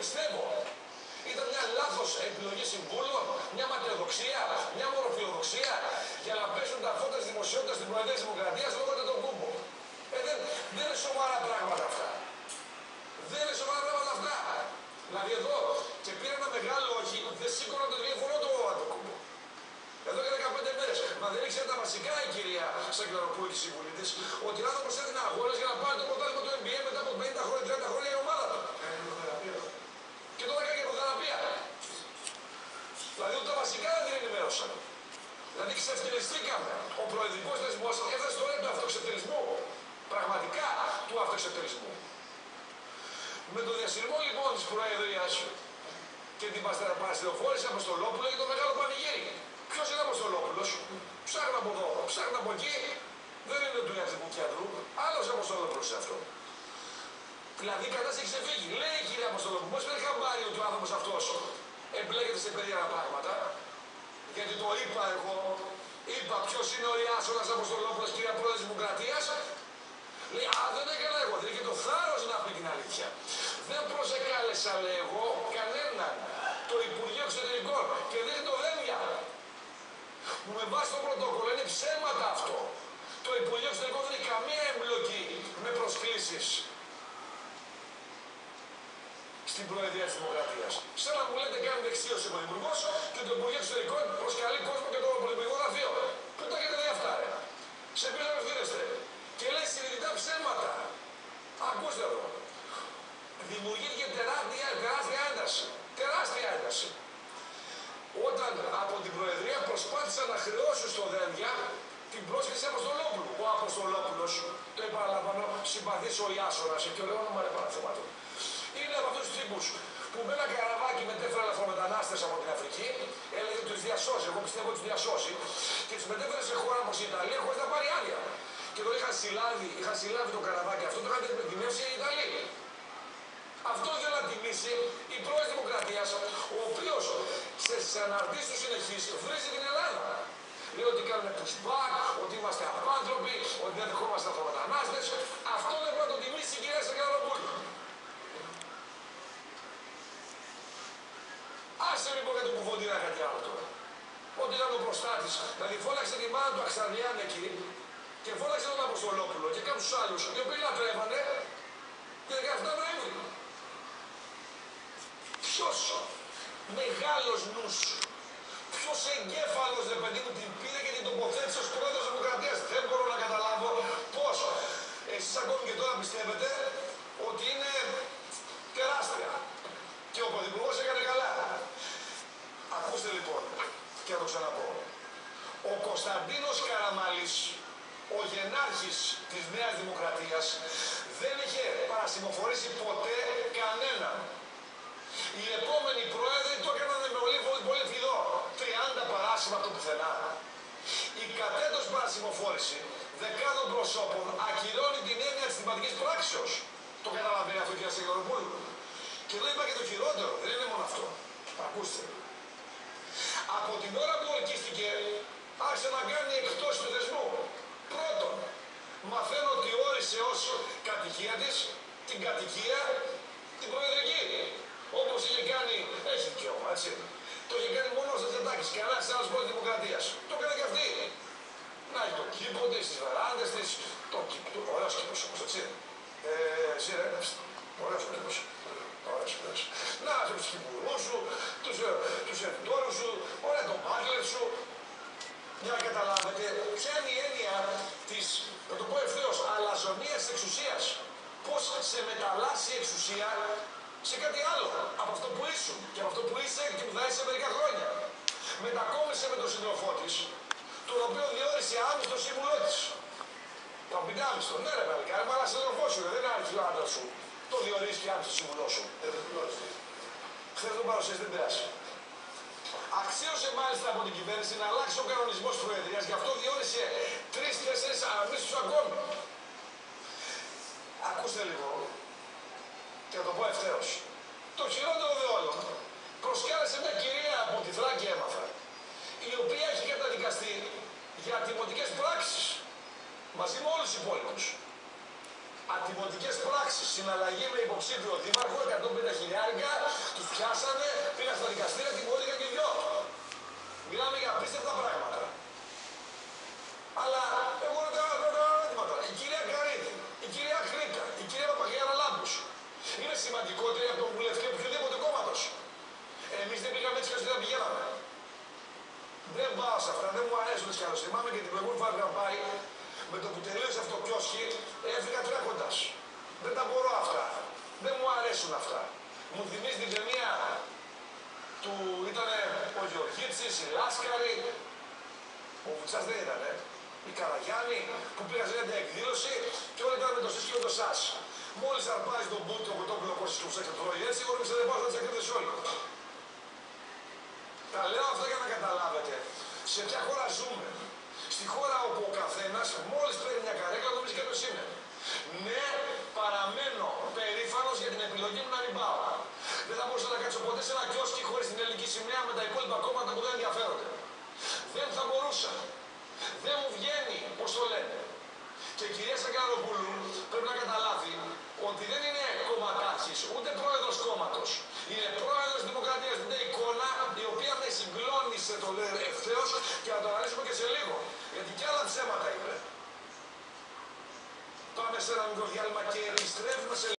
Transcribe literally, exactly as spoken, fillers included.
πιστεύω. Ήταν μια λάθος επιλογή συμβούλων, μια ματαιοδοξία, μια μορφιοδοξία για να πέσουν τα φώτα της δημοσιότητας στην Προεδρία της Δημοκρατίας λόγω του τον κούμπο. Ε, δεν, δεν είναι σοβαρά πράγματα αυτά. Δεν είναι σοβαρά πράγματα αυτά. Δηλαδή εδώ και πήρα ένα μεγάλο όχι, δεν σήκωνα το τηλέφωνο του Αντοκούμπο. Εδώ για δεκαπέντε μέρες. Μα δεν ήξερε τα βασικά η κυρία Σαγγελοπούλου και οι σύμβουλοι της, ότι ο άνθρωπος έδινε αγώνες για να πάρει το πρωτάθλημα του N B A μετά από πενήντα χρόνια, τριάντα χρόνια η ομάδα του. Και τώρα κάνει υποθεραπεία. Δηλαδή ούτε τα βασικά δεν την ενημέρωσαν. Δηλαδή ξεφτυλιστήκαμε. Ο προεδρικός θεσμός έφτασε στο όριο του αυτοξεφτυλισμού. Πραγματικά του αυτοξεφτυλισμού. Με το διασυρμό λοιπόν της Προεδρίας και την παραστηροφόρηση Αποστολόπουλο για το μεγάλο πανηγύρι. Ποιος είναι Αποστολόπουλος? Ψάχνω από εδώ, ψάχνω από εκεί. Δεν είναι του ιατρικού κέντρου. Άλλος Αποστολόπουλος είναι αυτό. Δηλαδή η κατάσταση ξεφύγει. Λέει η κυρία Αποστολόπουλου, πώς πήρε χαμπάρι ότι ο άνθρωπος αυτός εμπλέκεται σε περίεργα πράγματα? Γιατί το είπα εγώ, είπα ποιος είναι ο Ιάσονας Αποστολόπουλος, κυρία Πρόεδρε της Δημοκρατίας. Λέει, α, δεν έκανα εγώ, δεν είχε το θάρρος να πει την αλήθεια. Δεν προσεκάλεσα, λέει εγώ, κανέναν. Το Υπουργείο Εξωτερικών και δεν είναι το Δένδια. Που με βάση το πρωτόκολλο είναι ψέματα αυτό. Το Υπουργείο Εξωτερικών δεν έχει καμία εμπλοκή με προσκλήσεις στην Προεδρία της Δημοκρατίας. Σαν να μου λέτε κάνει δεξίωση ο Πρωθυπουργός και το Υπουργείο Εξωτερικών προσκαλεί κόσμο και το Πρωθυπουργικό Γραφείο. Πού τα έχετε δει αυτά, ρε? Σε ποιον απευθύνεστε? Και λέει συνειδητά ψέματα. Ακούστε εδώ. Δημιουργήθηκε τεράστια, τεράστια ένταση. Τεράστια ένταση. Όταν από την Προεδρία προσπάθησαν να χρεώσουν στο Δένδια την πρόσκληση Αποστολόπουλου. Ο Αποστολόπουλος, το επαναλαμβάνω, συμπαθής ο Ιάσονας και ο Λεώνα Μαρεπαναθεμάτων. Είναι από αυτούς τους τύπους που με ένα καραβάκι μετέφερε λαθρομετανάστες από την Αφρική, έλεγε ότι τους διασώσει, εγώ πιστεύω ότι τους διασώσει, και τους μετέφερε σε χώρα όπως η Ιταλία χωρίς να πάρει άδεια. Και εδώ είχαν συλλάβει, είχαν συλλάβει το καραβάκι αυτό, το είχαν δημιουργήσει οι Ιταλοί. Αυτό ήθελε να τιμήσει η πρώην Δημοκρατίας, ο οποίος σε συναρτήσεις του συνεχείς βρίζει την Ελλάδα. Λέει ότι κάνουμε pushback, ότι είμαστε απάνθρωποι, ότι δεν δεχόμαστε λαθρομετανάστες. Αυτό δεν μπορεί να το τιμήσει η κυρία Σαγγελοπούλου. Άσε λοιπόν για το κουβοντινά κάτι άλλο τώρα. Ότι ήταν ο προστάτης, δηλαδή φώναξε τη μάνα του Αξαριάν εκεί και φώναξε τον Αποστολόπουλο και κάποιους άλλους, οι οποίοι λατρεύανε και δεκαεφτά Νοέμβρη. Ποιος μεγάλος νους, ποιος εγκέφαλος, ρε παιδί μου, την πήρε και την τοποθέτησε ως πρόεδρος της Δημοκρατίας? Δεν μπορώ να καταλάβω πώς εσείς ακόμη και τώρα πιστεύετε ότι είναι τεράστια. Και ο Πρωθυπουργός έκανε καλά. Ακούστε λοιπόν, και θα το ξαναπώ. Ο Κωνσταντίνος Καραμαλής, ο γενάρχης της Νέας Δημοκρατίας, δεν είχε παρασημοφορήσει ποτέ κανέναν. Οι επόμενοι πρόεδροι το έκαναν με πολύ, πολύ, πολύ φιδό. τριάντα παράσημα από το πουθενά. Η κατέτος παρασημοφόρηση δεκάδων προσώπων ακυρώνει την έννοια της θυματικής πράξεως. Το καταλαβαίνει αυτό, κυρία Σαγγελοπούλου? Και εδώ είπα και το χειρότερο, δεν είναι μόνο αυτό. Ακούστε. Από την ώρα που ορκίστηκε, άρχισε να κάνει εκτός του θεσμού. Πρώτον, μαθαίνω ότι όρισε ως κατοικία της την κατοικία την προεδρική. Όπως είχε κάνει, έχει δικαίωμα, έτσι. Το είχε κάνει μόνο ο Στρατζετάκης και κανένας άλλος πόλης Δημοκρατίας. Το έκανε και αυτή. Να έχει το κήπο της, τις βεράντες της, το κήπο του. Ωραίος κήπος όμως, έτσι. Ε, εσύ ρε, ωραίος ο κήπος. Ωραίος, ωραίος. Να έχει τους κυπουρούς σου, τους, τους επιτόρους σου, ωραία τον μπάκλερ σου. Για να καταλάβετε ποια είναι η έννοια της, να το πω ευθέως, αλαζονίας της εξουσίας. Πώς σε μεταλλάσσει η εξουσία σε κάτι άλλο από αυτό που ήσουν και από αυτό που είσαι και που θα είσαι μερικά χρόνια. Μετακόμισε με τον σύντροφό της, τον οποίο διόρισε άμυστο σύμβουλό της. Το πεντάμιστο, ναι ρε παλικάρι, αλλά σύντροφό σου, δεν είναι άρχισε ο άντρας σου. Το διορίζει και άμυστο σύμβουλό σου. Χθες τον παρουσίασε, δεν πειράσει. Αξίωσε μάλιστα από την κυβέρνηση να αλλάξει ο κανονισμός της Προεδρίας, γι' αυτό διόρισε τρεις-τέσσερις αμύστους ακόμη. Ακούστε λίγο, και θα το πω ευθέως. Το χειρότερο δε όλων, προσκάλεσε μια κυρία από τη Θράκη, έμαθα, η οποία έχει καταδικαστεί για ατιμωτικές πράξεις, μαζί με όλους τους υπόλοιπους. ατιμωτικές πράξεις, συναλλαγή με υποψήφιο δήμαρχο, εκατόν πενήντα χιλιάρικα, τους πιάσανε, πήγαν στα δικαστήρια, τιμωρήθηκαν και οι δυο. Μιλάμε για απίστευτα πράγματα. Αλλά εγώ ρωτάω ερώτημα τώρα. Η κυρία Καρίδη, η κυρία Χρήκα, η κυρία Παπαγιάννα Λάμπους είναι σημαντικότερη από τον βουλευτή οποιοδήποτε κόμματος. Εμείς δεν πήγαμε έτσι και δεν πηγαίναμε. Δεν πάω σε αυτά, δεν μου αρέσουν τις καλώς. Θυμάμαι και την προηγούμενη φορά που πάει, με το που τελείωσε αυτό το κιόσκι, έφυγα τρέχοντας. Δεν τα μπορώ αυτά. Δεν μου αρέσουν αυτά. Μου θυμίζει την ταινία του, ήταν ο Γεωργίτσης, η Λάσκαρη, ο Βουτσάς δεν ήτανε, η Καραγιάννη, που πήγα σε μια εκδήλωση και όλοι ήταν με το ΣΥΣ και με το ΣΑΣ. Μόλις αρπάζει τον Μπούτο, ο Κοτόπουλο, ο Κώστης και ο Ψάξ και τρώει έτσι, εγώ νόμιζα δεν πάω να τις εκδίδες όλοι. Τα λέω αυτά για να καταλάβετε σε ποια χώρα ζούμε. Στη χώρα όπου ο καθένας μόλις παίρνει μια καρέκλα νομίζει κάποιος είναι. Ναι, παραμένω περήφανος για την επιλογή μου να μην πάω. Δεν θα μπορούσα να κάτσω ποτέ σε ένα κιόσκι χωρίς την ελληνική σημαία με τα υπόλοιπα κόμματα που δεν ενδιαφέρονται. Δεν θα μπορούσα. Δεν μου βγαίνει, πώς το λένε. Και η κυρία Σακαροπούλου πρέπει να καταλάβει ότι δεν είναι κομματάρχης, ούτε πρόεδρος κόμματος. Είναι πρόεδρος της Δημοκρατίας. Είναι εικόνα η οποία με συγκλώνησε, το λέω ευθέως, και να το αναλύσουμε και σε λίγο. Γιατί κι άλλα ψέματα είπε. Πάμε σε ένα μικρό διάλειμμα και επιστρέφουμε σε